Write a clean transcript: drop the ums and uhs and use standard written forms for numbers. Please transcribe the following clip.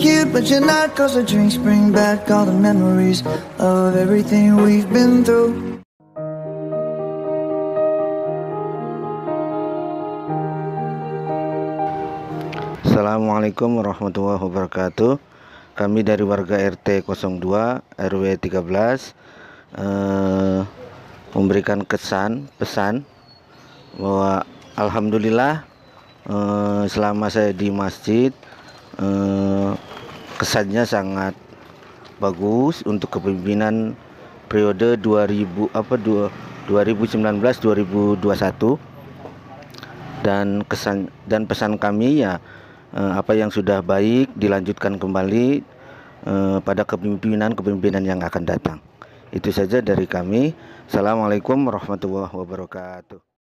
cute, but you're not, 'cause the drinks bring back all the memories of everything we've been through. Assalamualaikum warahmatullahi wabarakatuh. Kami dari warga RT 02 RW 13 memberikan pesan bahwa alhamdulillah selama saya di masjid kesannya sangat bagus untuk kepemimpinan periode 2019-2021, dan pesan kami ya, apa yang sudah baik dilanjutkan kembali pada kepemimpinan yang akan datang. Itu saja dari kami. Assalamualaikum warahmatullahi wabarakatuh.